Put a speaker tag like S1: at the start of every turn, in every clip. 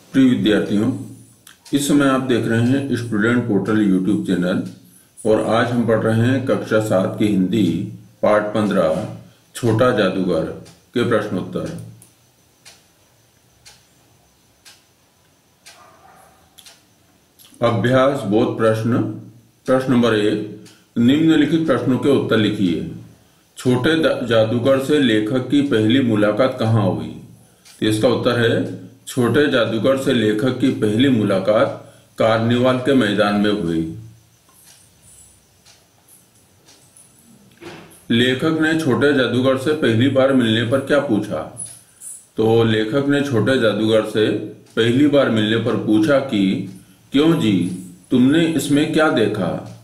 S1: प्रिय विद्यार्थियों, इस समय आप देख रहे हैं स्टूडेंट पोर्टल यूट्यूब चैनल और आज हम पढ़ रहे हैं कक्षा 7 की हिंदी पाठ 15 छोटा जादूगर के प्रश्नोत्तर। अभ्यास बोध प्रश्न। प्रश्न नंबर 1, निम्नलिखित प्रश्नों के उत्तर लिखिए। छोटे जादूगर से लेखक की पहली मुलाकात कहाँ हुई? तो इसका उत्तर है छोटे जादूगर से लेखक की पहली मुलाकात कार्निवाल के मैदान में हुई। लेखक ने छोटे जादूगर से पहली बार मिलने पर क्या पूछा? तो लेखक ने छोटे जादूगर से पहली बार मिलने पर पूछा कि क्यों जी, तुमने इसमें क्या देखा?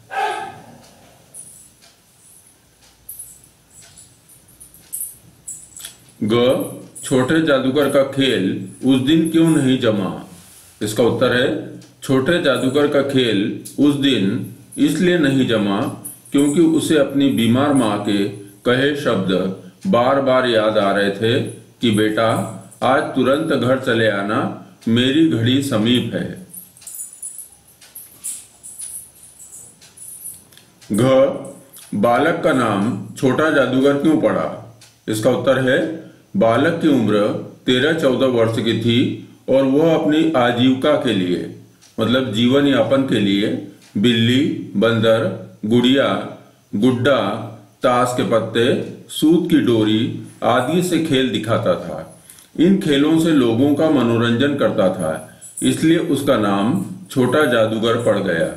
S1: ग, छोटे जादूगर का खेल उस दिन क्यों नहीं जमा? इसका उत्तर है छोटे जादूगर का खेल उस दिन इसलिए नहीं जमा क्योंकि उसे अपनी बीमार माँ के कहे शब्द बार बार याद आ रहे थे कि बेटा, आज तुरंत घर चले आना, मेरी घड़ी समीप है। घ, बालक का नाम छोटा जादूगर क्यों पड़ा? इसका उत्तर है बालक की उम्र 13-14 वर्ष की थी और वह अपनी आजीविका के लिए मतलब जीवन यापन के लिए बिल्ली, बंदर, गुड़िया, गुड्डा, ताश के पत्ते, सूत की डोरी आदि से खेल दिखाता था। इन खेलों से लोगों का मनोरंजन करता था, इसलिए उसका नाम छोटा जादूगर पड़ गया।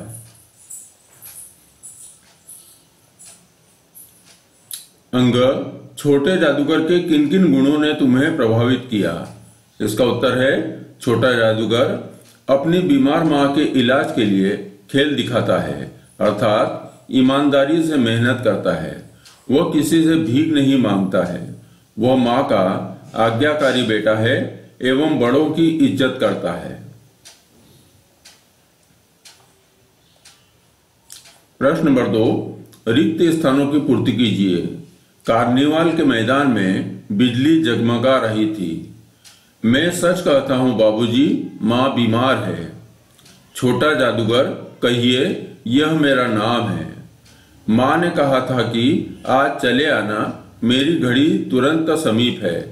S1: अंग, छोटे जादूगर के किन किन गुणों ने तुम्हें प्रभावित किया? इसका उत्तर है छोटा जादूगर अपनी बीमार माँ के इलाज के लिए खेल दिखाता है, अर्थात ईमानदारी से मेहनत करता है। वह किसी से भीख नहीं मांगता है। वह माँ का आज्ञाकारी बेटा है एवं बड़ों की इज्जत करता है। प्रश्न नंबर 2, रिक्त स्थानों की पूर्ति कीजिए। कार्निवाल के मैदान में बिजली जगमगा रही थी। मैं सच कहता हूँ बाबूजी, माँ बीमार है। छोटा जादूगर, कहिए, यह मेरा नाम है। माँ ने कहा था कि आज चले आना, मेरी घड़ी तुरंत समीप है।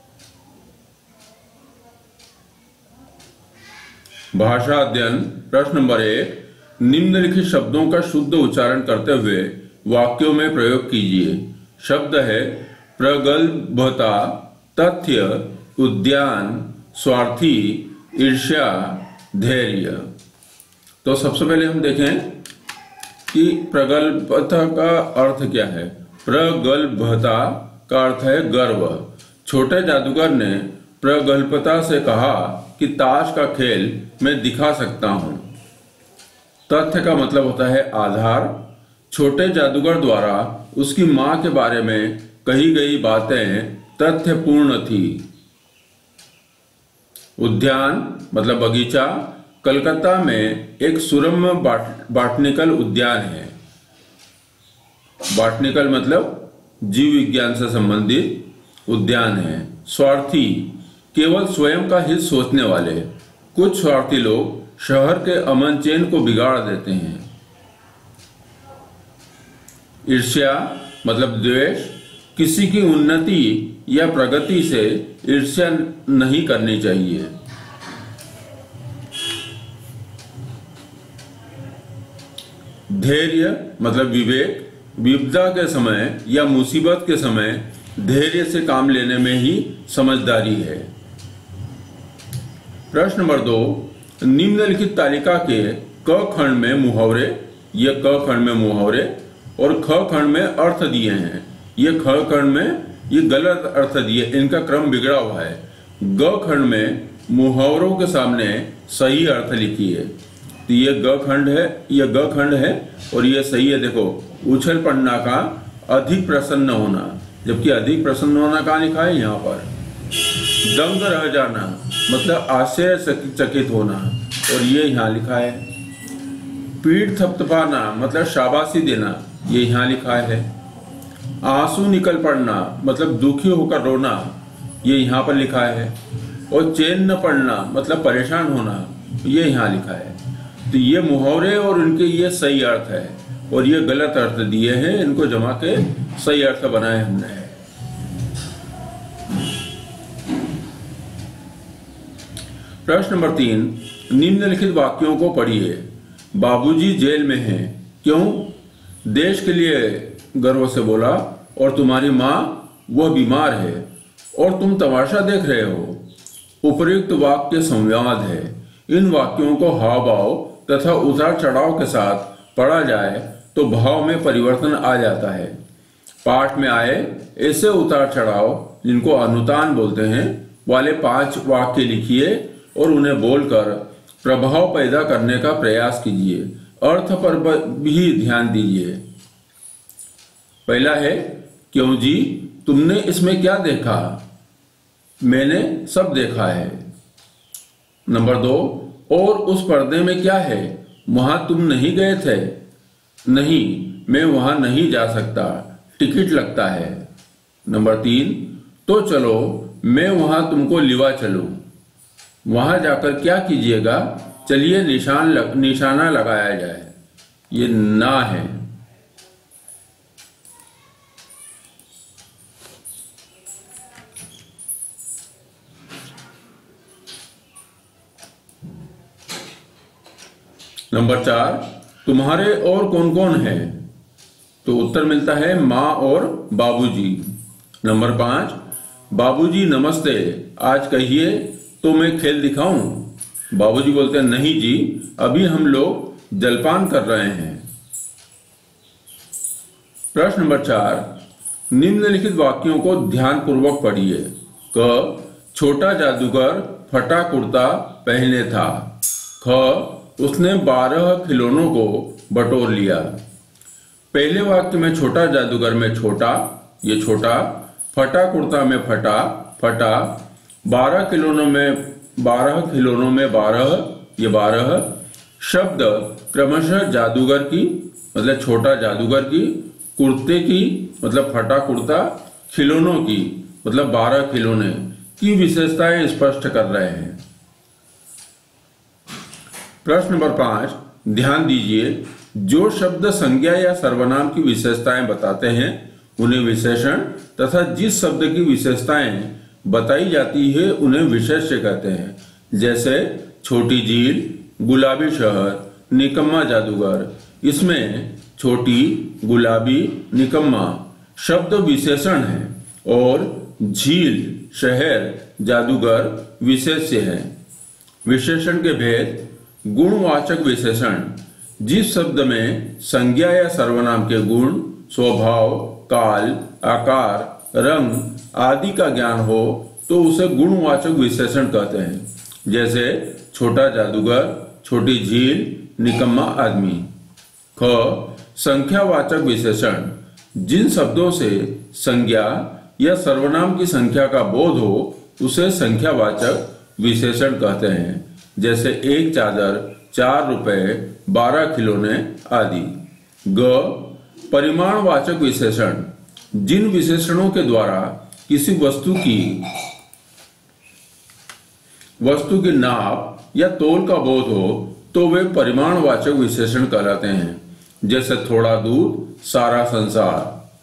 S1: भाषा अध्ययन। प्रश्न नंबर 1, निम्नलिखित शब्दों का शुद्ध उच्चारण करते हुए वाक्यों में प्रयोग कीजिए। शब्द है प्रगल्भता, तथ्य, उद्यान, स्वार्थी, ईर्ष्या, धैर्य। तो सबसे पहले हम देखें कि प्रगल्भता का अर्थ क्या है। प्रगल्भता का अर्थ है गर्व। छोटे जादूगर ने प्रगल्भता से कहा कि ताश का खेल मैं दिखा सकता हूं। तथ्य का मतलब होता है आधार। छोटे जादूगर द्वारा उसकी मां के बारे में कही गई बातें तथ्यपूर्ण थी। उद्यान मतलब बगीचा। कलकत्ता में एक सुरम्य बॉटनिकल उद्यान है। बॉटनिकल मतलब जीव विज्ञान से संबंधित उद्यान है। स्वार्थी, केवल स्वयं का हित सोचने वाले। कुछ स्वार्थी लोग शहर के अमन चैन को बिगाड़ देते हैं। ईर्ष्या मतलब द्वेष, किसी की उन्नति या प्रगति से ईर्ष्या नहीं करनी चाहिए। धैर्य मतलब विवेक, विपदा के समय या मुसीबत के समय धैर्य से काम लेने में ही समझदारी है। प्रश्न नंबर 2, निम्नलिखित तालिका के क खंड में मुहावरे, ये क खंड में मुहावरे और ख खंड में अर्थ दिए हैं। ये ख खंड में ये गलत अर्थ दिए, इनका क्रम बिगड़ा हुआ है। ग खंड में मुहावरों के सामने सही अर्थ लिखिए। तो ये ग खंड है, ये ग खंड है और ये सही है। देखो, उछल पड़ना का अधिक प्रसन्न होना, जबकि अधिक प्रसन्न होना कहाँ लिखा है? यहाँ पर। दंग रह जाना मतलब आश्चर्यचकित होना और ये यहाँ लिखा है। पीठ थपथपाना मतलब शाबाशी देना, ये यहाँ लिखा है। आंसू निकल पड़ना मतलब दुखी होकर रोना, ये यहाँ पर लिखा है। और चैन न पड़ना मतलब परेशान होना, ये यहाँ लिखा है। तो ये मुहावरे और इनके ये सही अर्थ है और ये गलत अर्थ दिए हैं, इनको जमा के सही अर्थ बनाए हमने। प्रश्न नंबर 3, निम्नलिखित वाक्यों को पढ़िए। बाबूजी जेल में हैं, क्यों? देश के लिए गर्व से बोला, और तुम्हारी माँ वह बीमार है और तुम तमाशा देख रहे हो। उपर्युक्त वाक्य संवाद है। इन वाक्यों को हाव भाव तथा उतार चढ़ाव के साथ पढ़ा जाए तो भाव में परिवर्तन आ जाता है। पाठ में आए ऐसे उतार चढ़ाव, जिनको अनुतान बोलते हैं, वाले 5 वाक्य लिखिए और उन्हें बोलकर प्रभाव पैदा करने का प्रयास कीजिए। अर्थ पर भी ध्यान दीजिए। पहला है, क्यों जी, तुमने इसमें क्या देखा? मैंने सब देखा है। नंबर 2, और उस पर्दे में क्या है? वहां तुम नहीं गए थे? नहीं, मैं वहां नहीं जा सकता, टिकट लगता है। नंबर 3, तो चलो मैं वहां तुमको लिवा चलूं। वहां जाकर क्या कीजिएगा? चलिए निशाना लगाया जाए। ये ना है। नंबर 4, तुम्हारे और कौन कौन है? तो उत्तर मिलता है माँ और बाबूजी। नंबर 5, बाबूजी नमस्ते, आज कहिए तो मैं खेल दिखाऊं? बाबूजी बोलते हैं, नहीं जी, अभी हम लोग जलपान कर रहे हैं। प्रश्न नंबर 4, निम्नलिखित वाक्यों को ध्यानपूर्वक पढ़िए। क, छोटा जादूगर फटा कुर्ता पहने था। ख, उसने 12 खिलौनों को बटोर लिया। पहले वाक्य में छोटा जादूगर में छोटा, ये छोटा, फटा कुर्ता में फटा, फटा, 12 खिलौनों में 12, ये 12 शब्द क्रमशः जादूगर की मतलब छोटा जादूगर की, कुर्ते की मतलब फटा कुर्ता, खिलौनों की मतलब 12 खिलौने की विशेषताएं स्पष्ट कर रहे हैं। प्रश्न नंबर 5, ध्यान दीजिए। जो शब्द संज्ञा या सर्वनाम की विशेषताएं बताते हैं उन्हें विशेषण, तथा जिस शब्द की विशेषताएं बताई जाती है उन्हें विशेष्य कहते हैं। जैसे छोटी झील, गुलाबी शहर, निकम्मा जादूगर। इसमें छोटी, गुलाबी, निकम्मा शब्द विशेषण हैं और झील, शहर, जादूगर विशेष्य है। विशेषण के भेद। गुणवाचक विशेषण, जिस शब्द में संज्ञा या सर्वनाम के गुण, स्वभाव, काल, आकार, रंग आदि का ज्ञान हो तो उसे गुणवाचक विशेषण कहते हैं। जैसे छोटा जादूगर, छोटी झील, निकम्मा आदमी। ख, संख्यावाचक विशेषण, जिन शब्दों से संज्ञा या सर्वनाम की संख्या का बोध हो उसे संख्यावाचक विशेषण कहते हैं। जैसे एक चादर, 4 रुपए, 12 खिलौने आदि। ग, परिमाणवाचक विशेषण, जिन विशेषणों के द्वारा किसी वस्तु की नाप या तौल का बोध हो तो वे परिमाणवाचक विशेषण कहलाते हैं। जैसे थोड़ा दूध, सारा संसार।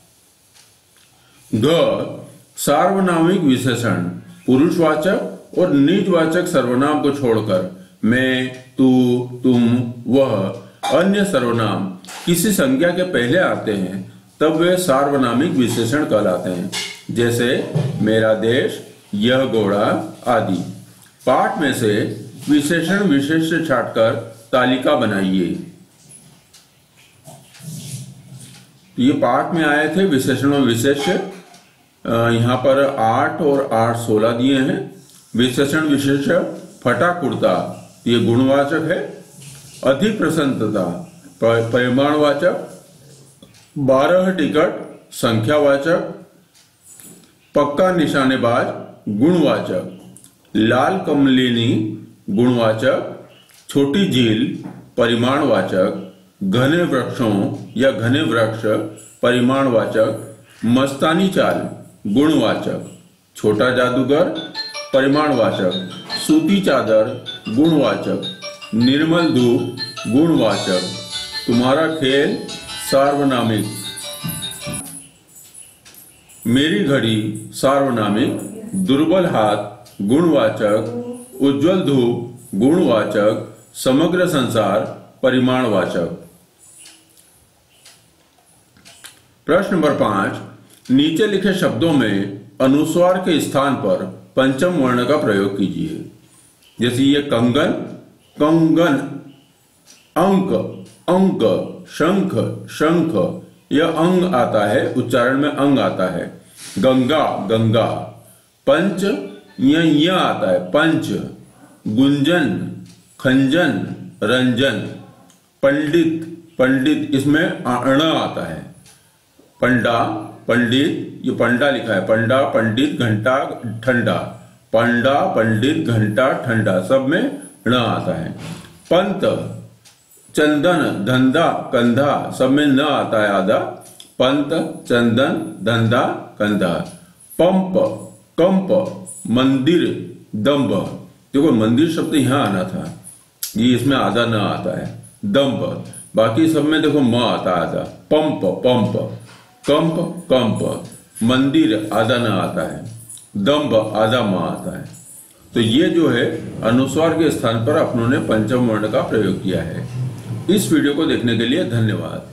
S1: ग, सार्वनामिक विशेषण, पुरुषवाचक और निजवाचक सर्वनाम को छोड़कर मैं, तू, तुम, वह अन्य सर्वनाम किसी संज्ञा के पहले आते हैं तब वे सार्वनामिक विशेषण कहलाते हैं। जैसे मेरा देश, यह घोड़ा आदि। पाठ में से विशेषण विशेष्य छांटकर तालिका बनाइए। ये पाठ में आए थे विशेषण और विशेष्य। यहाँ पर 8 और 8 16 दिए हैं। विशेषण विशेष्य, फटा कुर्ता ये गुणवाचक है। अधिक प्रसन्नता परिमाणवाचक। 12 टिकट संख्यावाचक। पक्का निशानेबाज गुणवाचक। लाल कमलिनी गुणवाचक। छोटी झील परिमाणवाचक। घने वृक्षों या घने वृक्ष परिमाणवाचक। मस्तानी चाल गुणवाचक। छोटा जादूगर परिमाणवाचक, सूती चादर गुणवाचक, निर्मल धूप गुणवाचक, तुम्हारा खेल सार्वनामिक, मेरी घड़ी सार्वनामिक, दुर्बल हाथ गुणवाचक, उज्जवल धूप गुणवाचक, समग्र संसार परिमाणवाचक। प्रश्न नंबर 5, नीचे लिखे शब्दों में अनुस्वार के स्थान पर पंचम वर्ण का प्रयोग कीजिए। जैसे ये कंगन, कंगन, अंक, अंक, शंख, शंख, यह अंग आता है, उच्चारण में अंग आता है। गंगा, गंगा, पंच, यह आता है पंच, गुंजन, खंजन, रंजन, पंडित, पंडित, इसमें अण आता है। पंडा, पंडित, ये पंडा लिखा है, पंडा, पंडित, घंटा, ठंडा, पंडा, पंडित, घंटा, ठंडा, सब में ण आता है। पंत, चंदन, धंधा, कंधा, सब में न आता है आधा। पंत, चंदन, धंधा, कंधा। पंप, कंप, मंदिर, दंभ, देखो मंदिर शब्द यहां आना था, ये इसमें आधा न आता है। दंभ, बाकी सब में देखो म आता है आधा। पंप, पंप, कंप, कंप, मंदिर आधा न आता है, दंभ आधा म आता है। तो ये जो है अनुस्वार के स्थान पर अपनों ने पंचम वर्ण का प्रयोग किया है। इस वीडियो को देखने के लिए धन्यवाद।